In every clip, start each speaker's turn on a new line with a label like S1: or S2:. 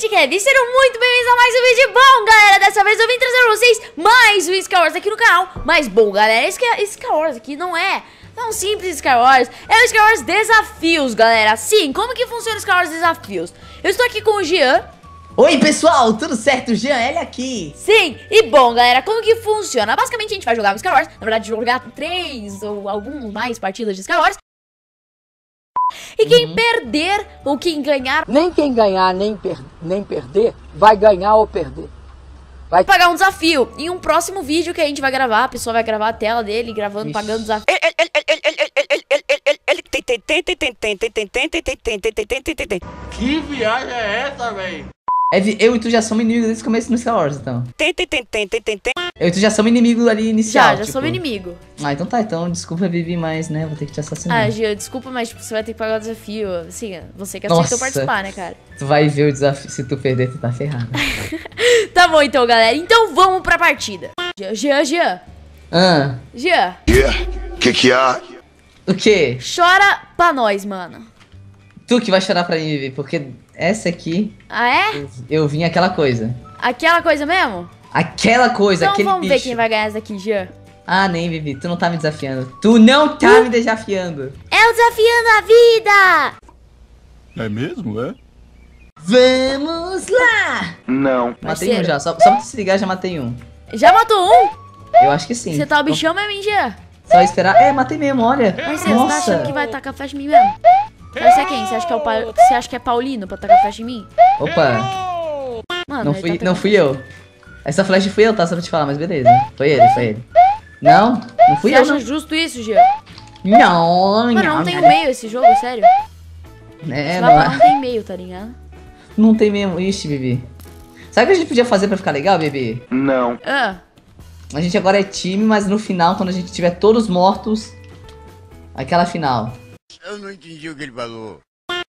S1: gente, Kevin, sejam muito bem-vindos a mais um vídeo. Bom, galera, dessa vez eu vim trazer pra vocês mais um Skywars aqui no canal. Mas, bom, galera, Skywars aqui não é tão simples Skywars. É o Skywars Desafios, galera. Sim, como que funciona o Skywars Desafios? Eu estou aqui com o Jean.
S2: Oi, pessoal, tudo certo? Jean, ele aqui.
S1: Sim, e bom, galera, como que funciona? Basicamente, a gente vai jogar um Skywars. Na verdade, jogar 3 ou algumas mais partidas de Skywars. E quem perder ou quem ganhar...
S3: Nem quem ganhar, nem perder, vai ganhar ou perder. Vai
S1: pagar um desafio. Em um próximo vídeo que a gente vai gravar, a pessoa vai gravar a tela dele, gravando, pagando desafio.
S4: Que viagem é essa, véi?
S2: Eu e tu já somos inimigos desde o começo no Star Wars, então. Eu e tu já somos inimigos ali inicial.
S1: Já somos inimigo.
S2: Ah, então tá, então desculpa, Vivi, mas, né, vou ter que te assassinar.
S1: Ah, Gia, desculpa, mas tipo, você vai ter que pagar o desafio. Assim, você que aceitou participar, né, cara?
S2: Tu vai ver o desafio, se tu perder, tu tá ferrado.
S1: Tá bom, então, galera. Então vamos pra partida. Jean. Jean.
S5: Que há?
S2: O quê?
S1: Chora pra nós, mano.
S2: Tu que vai chorar pra mim, Vivi, porque essa aqui...
S1: Ah, é?
S2: Eu vim aquela coisa.
S1: Aquela coisa mesmo?
S2: Aquela coisa,
S1: então
S2: aquele
S1: vamos
S2: bicho.
S1: Ver quem vai ganhar essa daqui, Jean.
S2: Ah, nem, Vivi, tu não tá me desafiando. Tu não tá me desafiando.
S1: É o desafiando a vida!
S5: É mesmo, é?
S2: Vamos lá!
S5: Não.
S2: Matei um já, só pra se ligar, já matei um.
S1: Já matou um?
S2: Eu acho que sim.
S1: Você tá o bichão mesmo, Jean?
S2: Só esperar. Matei mesmo, olha.
S1: Mas você tá achando que vai tacar flecha em mim mesmo? Você é quem? Você acha que é Paulino pra tacar flecha em mim?
S2: Opa.
S1: Mano,
S2: não fui eu. Essa flecha fui eu, tá? Só pra te falar, mas beleza. Foi ele. Não fui eu,
S1: Você acha justo isso, Jean?
S2: Não.
S1: Mano, não tem meio esse jogo, sério? Não tem meio, tá ligado?
S2: Não tem mesmo. Ixi, Bibi. Sabe o que a gente podia fazer pra ficar legal, Bibi?
S5: Não.
S2: A gente agora é time, mas no final, quando a gente tiver todos mortos, aquela final.
S5: Eu não entendi o que ele falou.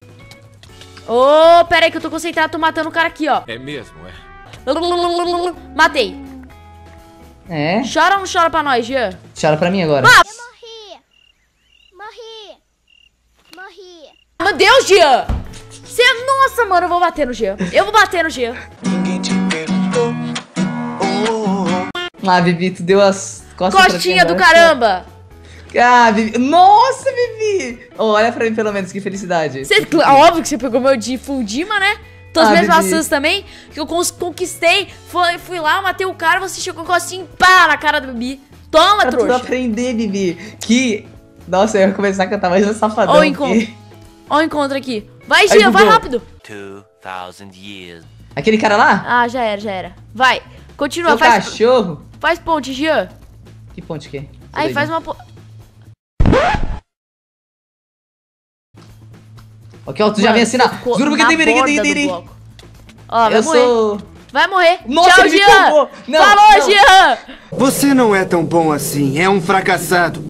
S1: Ô, pera aí que eu tô concentrado, tô matando o cara aqui, ó.
S4: É mesmo, é?
S1: Matei.
S2: É?
S1: Chora ou não chora pra nós, Jean?
S2: Chora pra mim agora.
S1: Ah!
S6: Morri.
S1: Meu Deus, Jean! Nossa, mano, eu vou bater no Jean.
S2: Ninguém te perguntou. Ah, Bibi, tu deu as costas
S1: Costinha do caramba!
S2: Ah, Bibi. Nossa, Bibi! Oh, olha pra mim, pelo menos, que felicidade.
S1: Óbvio que você pegou meu de Fundima, né? Tô as mesmas maçãs também, que eu conquistei. Fui lá, matei o cara, você chegou com assim, pá, na cara do Bibi. Toma,
S2: pra
S1: trouxa.
S2: tu aprender, Bibi, que... Nossa, eu ia começar a cantar mais um safadão.
S1: Ó o encontro aqui. Vai, Gia, vai rápido.
S7: 2000 years.
S2: Aquele cara lá?
S1: Ah, já era. Vai, continua,
S2: Seu cachorro.
S1: Faz ponte, Gia.
S2: Que ponte que é?
S1: Aí, faz uma ponte.
S2: Ok, ó, tu já vem assinar. Juro que tem.
S1: Ó, vai morrer. Vai morrer.
S2: Nossa,
S1: tchau, Jean.
S2: Não,
S1: falou, Jean.
S8: Você não é tão bom assim, é um fracassado.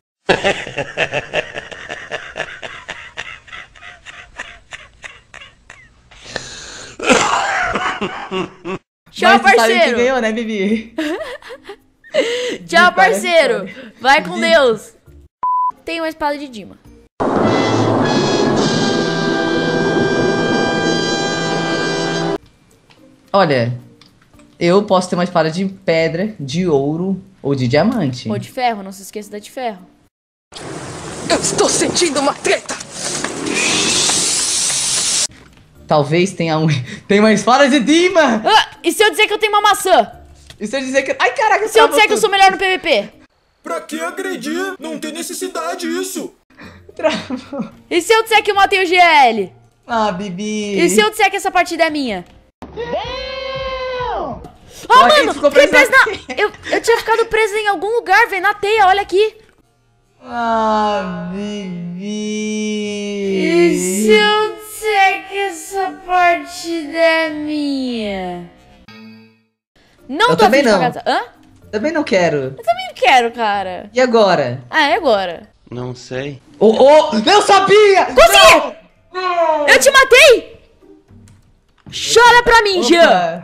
S1: Tchau, parceiro.
S2: Sabe quem ganhou, né, Bibi?
S1: Tchau, parceiro. Vai com Deus. Tem uma espada de Dima.
S2: Olha, eu posso ter uma espada de pedra, de ouro ou de diamante.
S1: Ou de ferro, não se esqueça da de ferro.
S3: Eu estou sentindo uma treta.
S2: Talvez tenha tem uma espada de Dima.
S1: E se eu dizer que eu tenho uma maçã?
S2: E se eu dizer que... Ai, caraca,
S1: se eu disser que eu sou melhor no PVP?
S4: Pra que agredir? Não tem necessidade isso.
S1: E se eu disser que eu matei o GL?
S2: Ah, Bibi.
S1: E se eu disser que essa partida é minha?
S2: Oh,
S1: mano, fiquei preso eu tinha ficado preso em algum lugar, velho, na teia, olha aqui.
S2: Ah, Bibi.
S1: E se eu disser que essa partida é minha? Não
S2: eu
S1: tô
S2: também não.
S1: Hã?
S2: Também não quero.
S1: Eu também não quero, cara.
S2: E agora?
S1: Ah, é agora.
S5: Não sei.
S2: Eu sabia!
S1: Consegui! Eu te matei! Chora pra mim, Jean!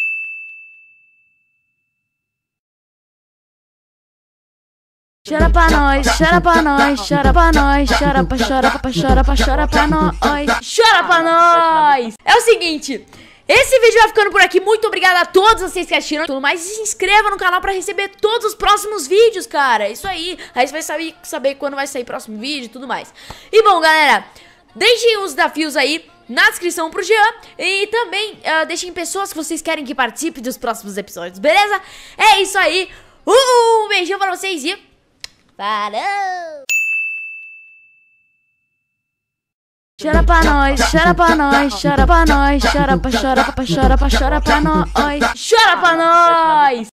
S1: Chora pra nós, chora pra nós, chora pra nós, chora pra nós, chora pra nós. É o seguinte, Esse vídeo vai ficando por aqui. Muito obrigada a todos vocês que assistiram e tudo mais. E se inscreva no canal pra receber todos os próximos vídeos, cara. Isso aí. Aí você vai saber quando vai sair o próximo vídeo e tudo mais. E bom, galera, deixem os desafios aí na descrição pro Jean. E também deixem pessoas que vocês querem que participem dos próximos episódios, beleza? É isso aí. Um beijão pra vocês e... Falou! Chora pra nós, chora pra nós, chora pra nós, chora pra nós, chora pra nós.